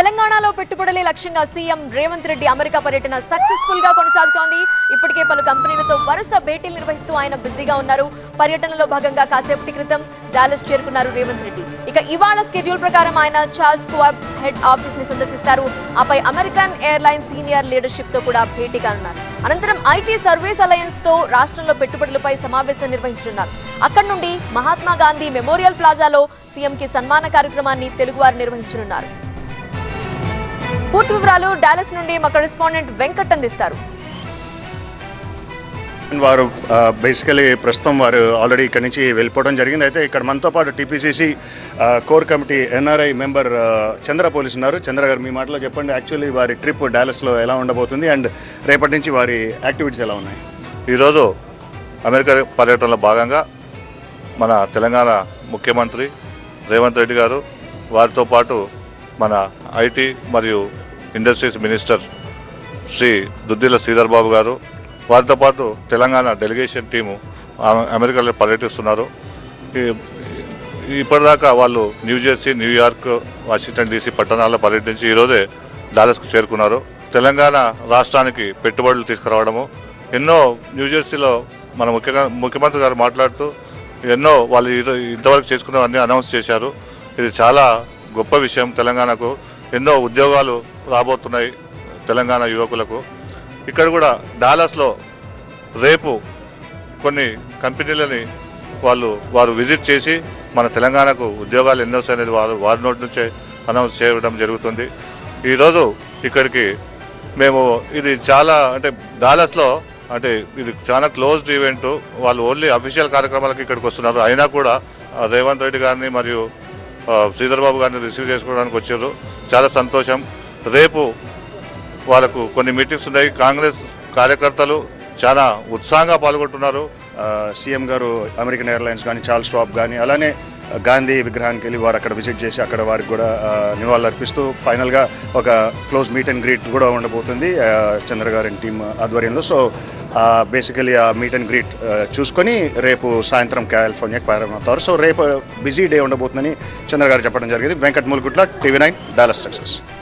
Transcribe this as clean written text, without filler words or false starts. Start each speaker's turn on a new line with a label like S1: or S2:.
S1: తెలంగాణలో పెట్టుబడులే లక్ష్యంగా సీఎం రేవంత్ రెడ్డి అమెరికా పర్యటన సక్సెస్ఫుల్ గా కొనసాగుతోంది. ఇప్పటికే పలు కంపెనీలతో వరుస భేటీలు నిర్వహిస్తూ ఆయన బిజీగా ఉన్నారు. పర్యటనలో భాగంగా కాసేపటి క్రితం డాలస్ చేరుకున్నారు రేవంత్ రెడ్డి. ఇక ఇవాళ స్కెడ్యూల్ ప్రకారం ఆయన చార్ల్స్ స్క్వాబ్ హెడ్ ఆఫీస్ ని సందర్శిస్తారు. ఆపై అమెరికన్ ఎయిర్లైన్స్ సీనియర్ లీడర్షిప్ తో కూడా భేటీ కానున్నారు. అనంతరం ఐటీ సర్వీస్ అలయన్స్ తో రాష్ట్రంలో పెట్టుబడులపై సమావేశం నిర్వహించనున్నారు. అక్కడి నుండి మహాత్మా గాంధీ మెమోరియల్ ప్లాజాలో సీఎం కి సన్మాన కార్యక్రమాన్ని తెలుగువారు నిర్వహించనున్నారు. పూర్తి వివరాలు డాలస్ నుండి మా కరెస్పాండెంట్ వెంకట్ అందిస్తారు.
S2: వారు బేసికలీ ప్రస్తుతం వారు ఆల్రెడీ ఇక్కడి నుంచి వెళ్ళిపోవడం జరిగింది. అయితే ఇక్కడ మనతో పాటు TPCC core committee NRI member Chandra పోలీస్ ఉన్నారు. చంద్ర గారు, మీ మాటలో చెప్పండి, యాక్చువల్లీ వారి ట్రిప్ డాలస్లో ఎలా ఉండబోతుంది అండ్ రేపటి నుంచి వారి యాక్టివిటీస్ ఎలా ఉన్నాయి?
S3: ఈరోజు అమెరికా పర్యటనలో భాగంగా మన తెలంగాణ ముఖ్యమంత్రి రేవంత్ రెడ్డి గారు, వారితో పాటు మన ఐటీ మరియు ఇండస్ట్రీస్ మినిస్టర్ శ్రీ దుద్దిల శ్రీధర్ బాబు గారు, వారితో పాటు తెలంగాణ డెలిగేషన్ టీము అమెరికాలో పర్యటిస్తున్నారు. ఇప్పటిదాకా వాళ్ళు న్యూజెర్సీ, న్యూయార్క్, వాషింగ్టన్ డీసీ పట్టణాల్లో పర్యటించి ఈరోజే డాలస్కు చేరుకున్నారు. తెలంగాణ రాష్ట్రానికి పెట్టుబడులు తీసుకురావడము, ఎన్నో న్యూజెర్సీలో మన ముఖ్యమంత్రి గారు మాట్లాడుతూ ఎన్నో వాళ్ళు ఇంతవరకు చేసుకున్నవన్నీ అనౌన్స్ చేశారు. ఇది చాలా గొప్ప విషయం. తెలంగాణకు ఎన్నో ఉద్యోగాలు రాబోతున్నాయి తెలంగాణ యువకులకు. ఇక్కడ కూడా డాలస్లో రేపు కొన్ని కంపెనీలని వారు విజిట్ చేసి మన తెలంగాణకు ఉద్యోగాలు ఎన్నో అనేది వారి నోటి నుంచే అనౌన్స్ చేయడం జరుగుతుంది. ఈరోజు ఇక్కడికి మేము ఇది చాలా డాలస్లో ఇది చాలా క్లోజ్డ్ ఈవెంట్. వాళ్ళు ఓన్లీ అఫీషియల్ కార్యక్రమాలకు ఇక్కడికి వస్తున్నారు. అయినా కూడా రేవంత్ రెడ్డి గారిని మరియు శ్రీధర్ బాబు గారిని రిసీవ్ చేసుకోవడానికి వచ్చారు. చాలా సంతోషం. రేపు వాళ్ళకు కొన్ని మీటింగ్స్ ఉన్నాయి. కాంగ్రెస్ కార్యకర్తలు చాలా ఉత్సాహంగా పాల్గొంటున్నారు.
S2: సీఎం గారు అమెరికన్ ఎయిర్లైన్స్ కానీ, చార్ల్స్ స్వాబ్ కానీ, అలానే గాంధీ విగ్రహానికి వెళ్ళి వారు అక్కడ విజిట్ చేసి అక్కడ వారికి కూడా నివాళులు అర్పిస్తూ ఫైనల్గా ఒక క్లోజ్ మీట్ అండ్ గ్రీట్ కూడా ఉండబోతుంది చంద్ర గారి టీం ఆధ్వర్యంలో. సో బేసికలీ ఆ మీట్ అండ్ గ్రీట్ చూసుకొని రేపు సాయంత్రం కాలిఫోర్నియాకి ప్రారంభమవుతారు. సో రేపు బిజీ డే ఉండబోతుందని చంద్ర గారు చెప్పడం జరిగింది. Venkat Mulgutla, TV9, Dallas, Texas.